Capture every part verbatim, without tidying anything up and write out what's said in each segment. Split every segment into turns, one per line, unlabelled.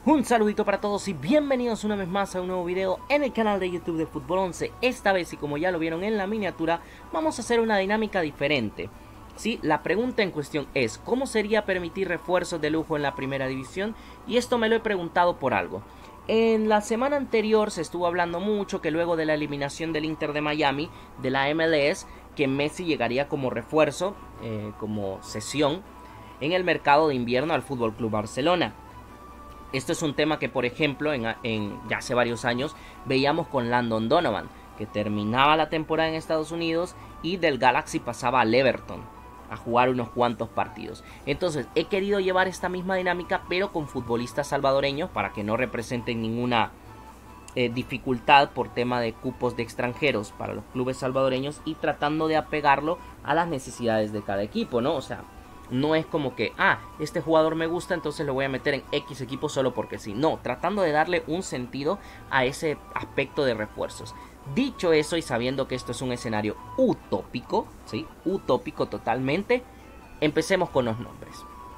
Un saludito para todos y bienvenidos una vez más a un nuevo video en el canal de YouTube de Fútbol once. Esta vez, y como ya lo vieron en la miniatura, vamos a hacer una dinámica diferente. ¿Sí? La pregunta en cuestión es, ¿cómo sería permitir refuerzos de lujo en la primera división? Y esto me lo he preguntado por algo. En la semana anterior se estuvo hablando mucho que luego de la eliminación del Inter de Miami de la M L S, que Messi llegaría como refuerzo, eh, como cesión, en el mercado de invierno al Fútbol Club Barcelona. Esto es un tema que, por ejemplo, en, en ya hace varios años veíamos con Landon Donovan, que terminaba la temporada en Estados Unidos y del Galaxy pasaba al Everton a jugar unos cuantos partidos. Entonces he querido llevar esta misma dinámica, pero con futbolistas salvadoreños, para que no representen ninguna eh, dificultad por tema de cupos de extranjeros para los clubes salvadoreños, y tratando de apegarlo a las necesidades de cada equipo, ¿no? O sea, no es como que, ah, este jugador me gusta, entonces lo voy a meter en X equipo solo porque sí. No, tratando de darle un sentido a ese aspecto de refuerzos. Dicho eso, y sabiendo que esto es un escenario utópico, ¿sí? Utópico totalmente, empecemos con los nombres.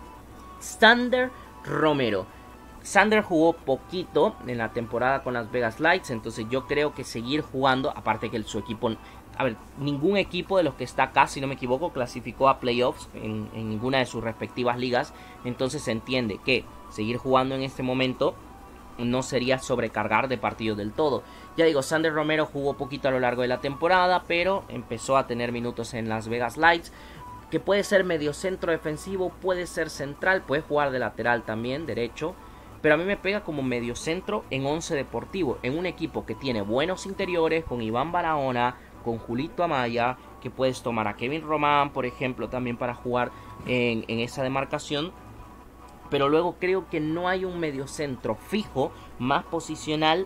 Sander Romero. Sander jugó poquito en la temporada con las Vegas Lights, entonces yo creo que seguir jugando, aparte que su equipo... A ver, ningún equipo de los que está acá, si no me equivoco, clasificó a playoffs en, en ninguna de sus respectivas ligas. Entonces se entiende que seguir jugando en este momento no sería sobrecargar de partidos del todo. Ya digo, Sander Romero jugó poquito a lo largo de la temporada, pero empezó a tener minutos en las Vegas Lights, que puede ser medio centro defensivo, puede ser central, puede jugar de lateral también, derecho. Pero a mí me pega como medio centro en Once Deportivo, en un equipo que tiene buenos interiores, con Iván Barahona, con Julito Amaya, que puedes tomar a Kevin Román, por ejemplo, también para jugar en, en esa demarcación. Pero luego creo que no hay un mediocentro fijo, más posicional,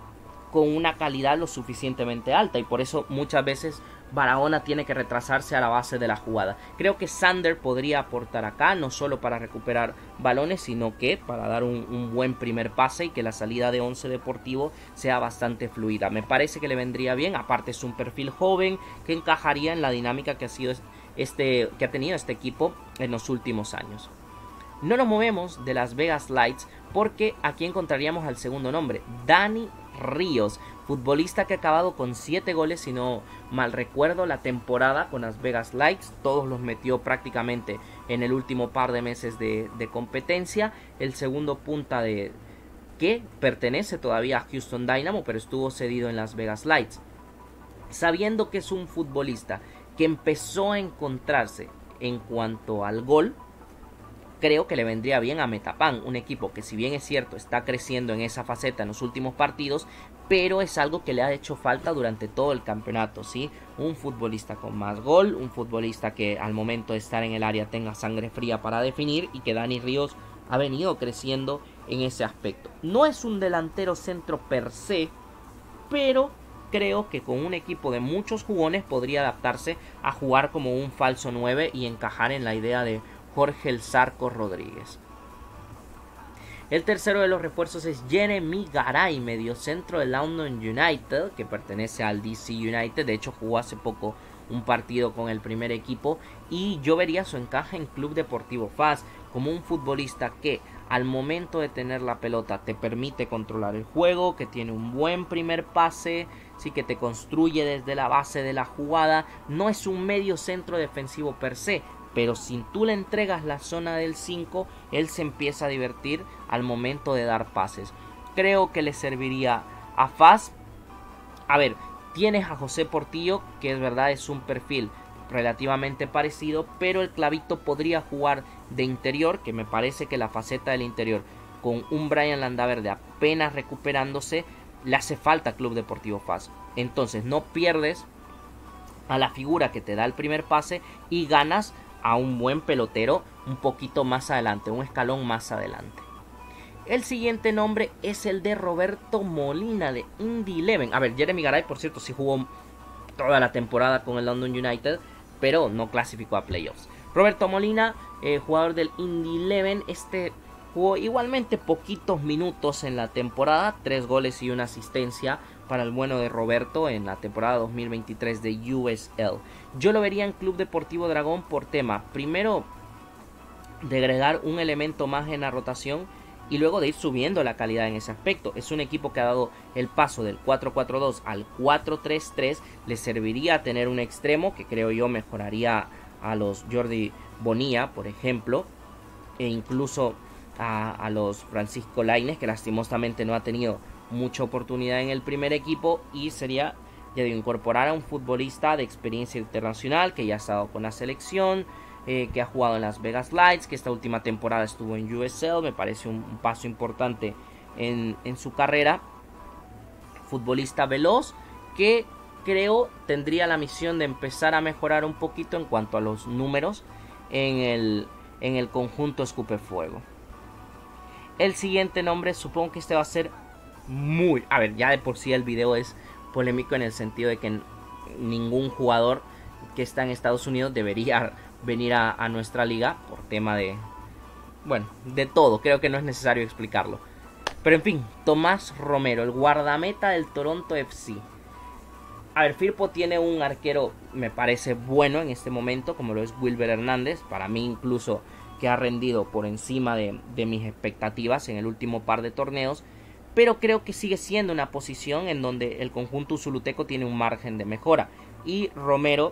con una calidad lo suficientemente alta, y por eso muchas veces Barahona tiene que retrasarse a la base de la jugada. Creo que Sander podría aportar acá, no solo para recuperar balones, sino que para dar un, un buen primer pase y que la salida de Once Deportivo sea bastante fluida. Me parece que le vendría bien, aparte es un perfil joven que encajaría en la dinámica que ha sido este, que ha tenido este equipo en los últimos años. No nos movemos de las Vegas Lights porque aquí encontraríamos al segundo nombre, Dani Ríos, futbolista que ha acabado con siete goles, si no mal recuerdo, la temporada con las Vegas Lights. Todos los metió prácticamente en el último par de meses de, de competencia. El segundo punta de que pertenece todavía a Houston Dynamo, pero estuvo cedido en las Vegas Lights. Sabiendo que es un futbolista que empezó a encontrarse en cuanto al gol, creo que le vendría bien a Metapan, un equipo que, si bien es cierto, está creciendo en esa faceta en los últimos partidos, pero es algo que le ha hecho falta durante todo el campeonato, ¿sí? Un futbolista con más gol, un futbolista que al momento de estar en el área tenga sangre fría para definir, y que Dani Ríos ha venido creciendo en ese aspecto. No es un delantero centro per se, pero creo que con un equipo de muchos jugones podría adaptarse a jugar como un falso nueve y encajar en la idea de Jorge El Zarco Rodríguez. El tercero de los refuerzos es Jeremy Garay, mediocentro del London United, que pertenece al D C United. De hecho, jugó hace poco un partido con el primer equipo, y yo vería su encaje en Club Deportivo F A S como un futbolista que al momento de tener la pelota te permite controlar el juego, que tiene un buen primer pase, sí, que te construye desde la base de la jugada. No es un medio centro defensivo per se, pero si tú le entregas la zona del cinco, él se empieza a divertir al momento de dar pases. Creo que le serviría a F A S. A ver, tienes a José Portillo, que es verdad, es un perfil relativamente parecido, pero el clavito podría jugar de interior, que me parece que la faceta del interior, con un Brian Landaverde apenas recuperándose, le hace falta a Club Deportivo F A S. Entonces no pierdes a la figura que te da el primer pase y ganas a un buen pelotero un poquito más adelante, un escalón más adelante. El siguiente nombre es el de Roberto Molina de Indy Eleven. A ver, Jeremy Garay, por cierto, sí jugó toda la temporada con el London United, pero no clasificó a playoffs. Roberto Molina, eh, jugador del Indy Eleven, este jugó igualmente poquitos minutos en la temporada, tres goles y una asistencia para el bueno de Roberto en la temporada dos mil veintitrés de U S L. Yo lo vería en Club Deportivo Dragón por tema, primero, de agregar un elemento más en la rotación, y luego de ir subiendo la calidad en ese aspecto. Es un equipo que ha dado el paso del cuatro cuatro dos al cuatro tres tres. Le serviría tener un extremo que creo yo mejoraría a los Jordi Bonilla, por ejemplo, e incluso a, a los Francisco Lainez, que lastimosamente no ha tenido mucha oportunidad en el primer equipo, y sería ya de incorporar a un futbolista de experiencia internacional que ya ha estado con la selección, eh, que ha jugado en Las Vegas Lights, que esta última temporada estuvo en U S L. Me parece un, un paso importante en, en su carrera. Futbolista veloz que creo tendría la misión de empezar a mejorar un poquito en cuanto a los números en el, en el conjunto Escupefuego. El siguiente nombre, supongo que este va a ser muy... A ver, ya de por sí el video es polémico en el sentido de que ningún jugador que está en Estados Unidos debería venir a, a nuestra liga por tema de... Bueno, de todo, creo que no es necesario explicarlo. Pero en fin, Tomás Romero, el guardameta del Toronto F C. A ver, Firpo tiene un arquero, me parece bueno en este momento, como lo es Wilber Hernández. Para mí incluso que ha rendido por encima de, de mis expectativas en el último par de torneos. Pero creo que sigue siendo una posición en donde el conjunto usuluteco tiene un margen de mejora. Y Romero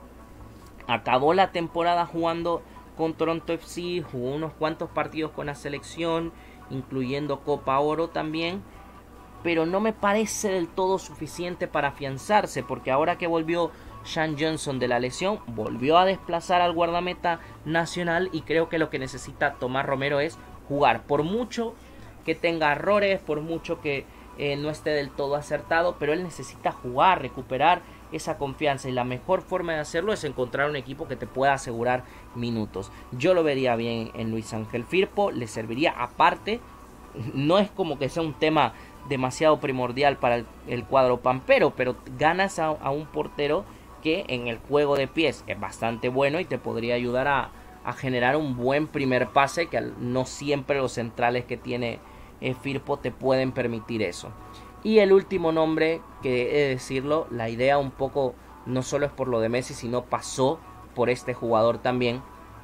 acabó la temporada jugando con Toronto F C, jugó unos cuantos partidos con la selección, incluyendo Copa Oro también, pero no me parece del todo suficiente para afianzarse, porque ahora que volvió Sean Johnson de la lesión, volvió a desplazar al guardameta nacional, y creo que lo que necesita Tomás Romero es jugar, por mucho que tenga errores, por mucho que eh, no esté del todo acertado, pero él necesita jugar, recuperar esa confianza, y la mejor forma de hacerlo es encontrar un equipo que te pueda asegurar minutos. Yo lo vería bien en Luis Ángel Firpo, le serviría aparte, no es como que sea un tema demasiado primordial para el, el cuadro pampero, pero ganas a, a un portero que en el juego de pies es bastante bueno y te podría ayudar a, a generar un buen primer pase, que no siempre los centrales que tiene eh, Firpo te pueden permitir eso. Y el último nombre, que he de decirlo, la idea un poco no solo es por lo de Messi, sino pasó por este jugador también,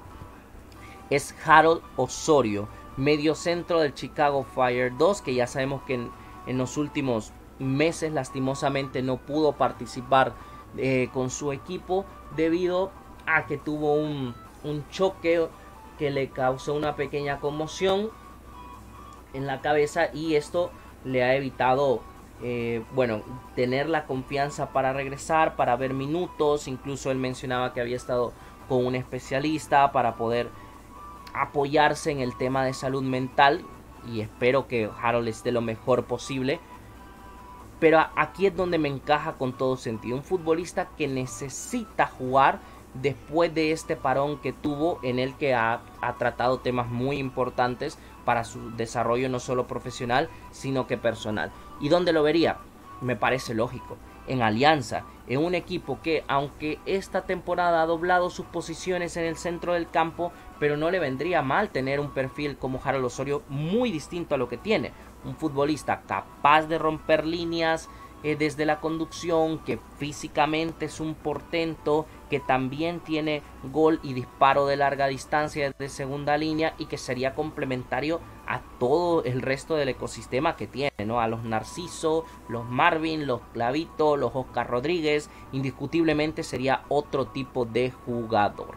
es Harold Osorio, mediocentro del Chicago Fire dos, que ya sabemos que en, en los últimos meses lastimosamente no pudo participar eh, con su equipo debido a que tuvo un, un choque que le causó una pequeña conmoción en la cabeza, y esto le ha evitado eh, bueno, tener la confianza para regresar, para ver minutos. Incluso él mencionaba que había estado con un especialista para poder apoyarse en el tema de salud mental, y espero que Harold esté lo mejor posible. Pero aquí es donde me encaja con todo sentido, un futbolista que necesita jugar después de este parón que tuvo, en el que ha, ha tratado temas muy importantes para su desarrollo no solo profesional sino que personal. ¿Y dónde lo vería? Me parece lógico, en Alianza, en un equipo que, aunque esta temporada ha doblado sus posiciones en el centro del campo, pero no le vendría mal tener un perfil como Harold Osorio muy distinto a lo que tiene, un futbolista capaz de romper líneas eh, desde la conducción, que físicamente es un portento, que también tiene gol y disparo de larga distancia de segunda línea, y que sería complementario a todo el resto del ecosistema que tiene, ¿no? A los Narciso, los Marvin, los Clavito, los Oscar Rodríguez. Indiscutiblemente sería otro tipo de jugador.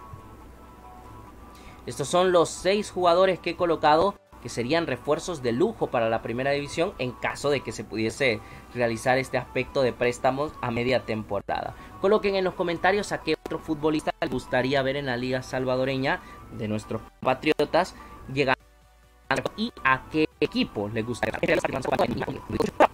Estos son los seis jugadores que he colocado, que serían refuerzos de lujo para la primera división en caso de que se pudiese realizar este aspecto de préstamos a media temporada. Coloquen en los comentarios a qué otro futbolista les gustaría ver en la liga salvadoreña de nuestros compatriotas llegar, y a qué equipo les gustaría ver.